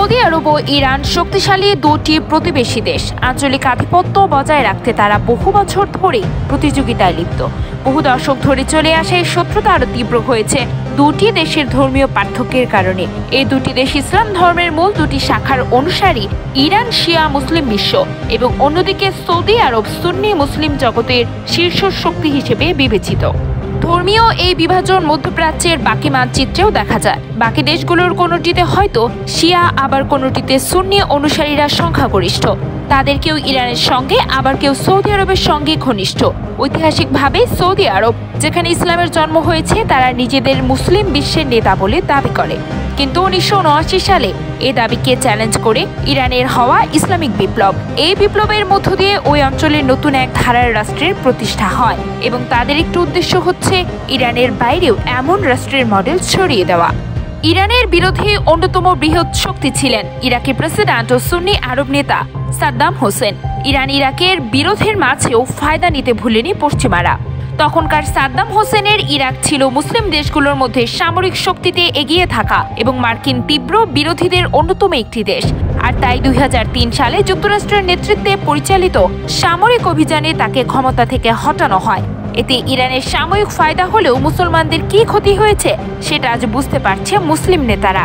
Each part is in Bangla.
সৌদি আরব ও ইরান শক্তিশালী দুটি প্রতিবেশী দেশ। আঞ্চলিক আধিপত্য বজায় রাখতে তারা বহু বছর ধরে প্রতিযোগিতায় লিপ্ত। বহু দশক ধরে চলে আসা এই শত্রুতা আরো তীব্র হয়েছে দুটি দেশের ধর্মীয় পার্থক্যের কারণে। এই দুটি দেশ ইসলাম ধর্মের মূল দুটি শাখার অনুসারী, ইরান শিয়া মুসলিম বিশ্ব এবং অন্যদিকে সৌদি আরব সুন্নি মুসলিম জগতের শীর্ষ শক্তি হিসেবে বিবেচিত। ধর্মীয় এই বিভাজন মধ্যপ্রাচ্যের বাকি মানচিত্রেও দেখা যায়। বাকি দেশগুলোর কোনোটিতে হয়তো শিয়া, আবার কোনোটিতে সুন্নি অনুসারীরা সংখ্যাগরিষ্ঠ। তাদের কেউ ইরানের সঙ্গে, আবার কেউ সৌদি আরবের সঙ্গে ঘনিষ্ঠ। ঐতিহাসিকভাবে সৌদি আরব, যেখানে ইসলামের জন্ম হয়েছে, তারা নিজেদের মুসলিম বিশ্বের নেতা বলে দাবি করে। কিন্তু 1979 সালে এই দাবিকে চ্যালেঞ্জ করে ইরানের হওয়া ইসলামিক বিপ্লব, এই বিপ্লবের মধ্য দিয়ে ওই অঞ্চলের নতুন এক ধারার রাষ্ট্রের প্রতিষ্ঠা হয় এবং তাদের একটি উদ্দেশ্য হচ্ছে ইরানের বাইরেও এমন রাষ্ট্রের মডেল ছড়িয়ে দেওয়া। ইরানের বিরোধী অন্যতম বৃহৎ শক্তি ছিলেন ইরাকি প্রেসিডেন্ট ও সুন্নি আরব নেতা সাদ্দাম হোসেন। ইরান ইরাকের বিরোধের মাঝেও ফায়দা নিতে ভুলেনি পশ্চিমারা। তখনকার সাদ্দাম হোসেনের ইরাক ছিল মুসলিম দেশগুলোর মধ্যে সামরিক শক্তিতে এগিয়ে থাকা এবং মার্কিন তীব্র বিরোধীদের অন্যতম একটি দেশ। আর তাই 2003 সালে যুক্তরাষ্ট্রের নেতৃত্বে পরিচালিত সামরিক অভিযানে তাকে ক্ষমতা থেকে হটানো হয়। এতে ইরানের সাময়িক ফায়দা হলেও মুসলমানদের কি ক্ষতি হয়েছে সেটা আজ বুঝতে পারছে মুসলিম নেতারা।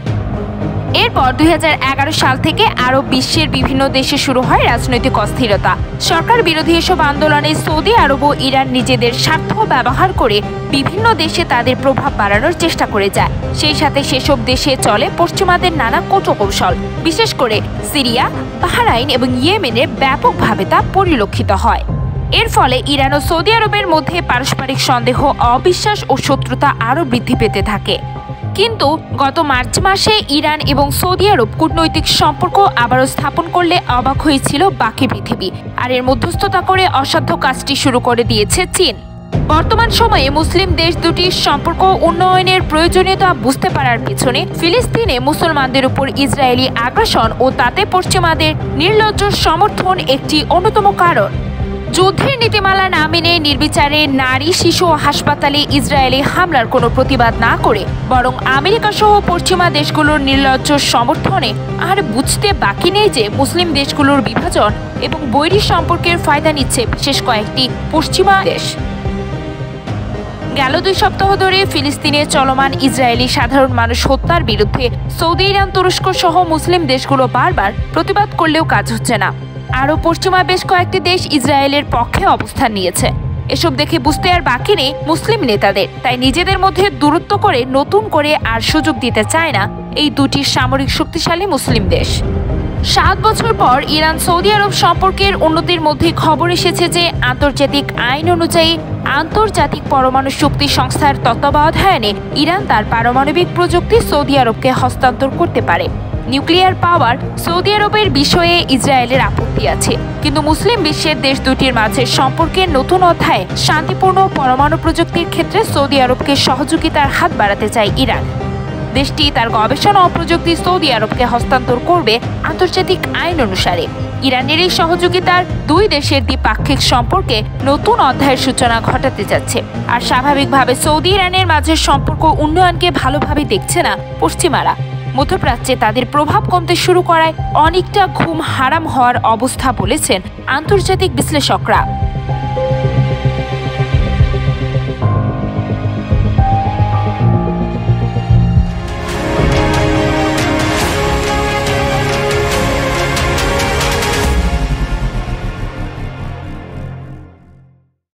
এরপর 2011 সাল থেকে আরব বিশ্বের বিভিন্ন দেশে শুরু হয় রাজনৈতিক অস্থিরতা। সরকার বিরোধী এসব আন্দোলনে সৌদি আরব ও ইরান নিজেদের স্বার্থ ব্যবহার করে বিভিন্ন দেশে তাদের প্রভাব বাড়ানোর চেষ্টা করে যায়। সেই সাথে সেসব দেশে চলে পশ্চিমাদের নানা কৌশল। বিশেষ করে সিরিয়া, বাহরাইন এবং ইয়েমেনে ব্যাপকভাবে তা পরিলক্ষিত হয়। এর ফলে ইরান ও সৌদি আরবের মধ্যে পারস্পরিক সন্দেহ, অবিশ্বাস ও শত্রুতা আরও বৃদ্ধি পেতে থাকে। কিন্তু গত মার্চ মাসে ইরান এবং সৌদি আরব কূটনৈতিক সম্পর্ক আবারও স্থাপন করলে অবাক হয়েছিল বাকি পৃথিবী। আর এর মধ্যস্থতা করে অসাধ্য কাজটি শুরু করে দিয়েছে চীন। বর্তমান সময়ে মুসলিম দেশ দুটির সম্পর্ক উন্নয়নের প্রয়োজনীয়তা বুঝতে পারার পিছনে ফিলিস্তিনে মুসলমানদের উপর ইসরায়েলি আগ্রাসন ও তাতে পশ্চিমাদের নির্লজ্জ সমর্থন একটি অন্যতম কারণ। যুদ্ধের নীতিমালা না মেনে নির্বিচারে নারী, শিশু ও হাসপাতালে ইসরায়েলি হামলার কোনো প্রতিবাদ না করে বরং আমেরিকা সহ পশ্চিমা দেশগুলোর নির্লজ্জ সমর্থনে আর বুঝতে বাকি নেই যে মুসলিম দেশগুলোর বিভাজন এবং বৈরী সম্পর্কের ফায়দা নিচ্ছে বিশেষ কয়েকটি পশ্চিমা দেশ। গেল 2 সপ্তাহ ধরে ফিলিস্তিনে চলমান ইসরায়েলি সাধারণ মানুষ হত্যার বিরুদ্ধে সৌদি, ইরান, তুরস্ক সহ মুসলিম দেশগুলো বারবার প্রতিবাদ করলেও কাজ হচ্ছে না। আরও পশ্চিমা বেশ কয়েকটি দেশ ইসরায়েলের পক্ষে অবস্থান নিয়েছে। এসব দেখে বুঝতে আর বাকি নেই মুসলিম নেতাদের। তাই নিজেদের মধ্যে দূরত্ব করে নতুন করে আর সুযোগ দিতে চায় না এই দুটি সামরিক শক্তিশালী মুসলিম দেশ। 7 বছর পর ইরান সৌদি আরব সম্পর্কের উন্নতির মধ্যে খবর এসেছে যে আন্তর্জাতিক আইন অনুযায়ী আন্তর্জাতিক পরমাণু শক্তি সংস্থার তত্ত্বাবধানে ইরান তার পারমাণবিক প্রযুক্তি সৌদি আরবকে হস্তান্তর করতে পারে। নিউক্লিয়ার পাওয়ার সৌদি আরবের বিষয়ে ইসরায়েলের আপত্তি আছে, কিন্তু মুসলিম বিশ্বের দেশ দুটির মাঝে সম্পর্কের নতুন অধ্যায়ে শান্তিপূর্ণ পরমাণু প্রযুক্তির ক্ষেত্রে সৌদি আরবকে সহযোগিতার হাত বাড়াতে চায় ইরান। দেশটি তার গবেষণা ও প্রযুক্তি সৌদি আরবকে হস্তান্তর করবে আন্তর্জাতিক আইন অনুসারে। ইরানের এই সহযোগিতার দুই দেশের দ্বিপাক্ষিক সম্পর্কে নতুন অধ্যায়ের সূচনা ঘটাতে যাচ্ছে। আর স্বাভাবিকভাবে সৌদি ইরানের মাঝের সম্পর্ক উন্নয়নকে ভালোভাবে দেখছে না পশ্চিমারা। মধ্যপ্রাচ্যে তাদের প্রভাব কমতে শুরু করায় অনেকটা ঘুম হারাম হওয়ার অবস্থা বলেছেন আন্তর্জাতিক বিশ্লেষকরা।